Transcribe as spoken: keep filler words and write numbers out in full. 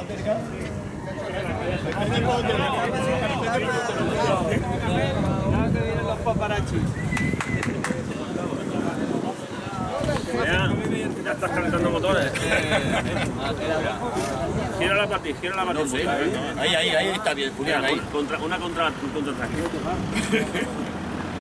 Los paparachis. Ya, ya estás calentando motores. Gírala para ti, gírala para ti. No sé, ahí, ahí, ahí está bien, Julián, ahí. Contra, una contra, un contraataque.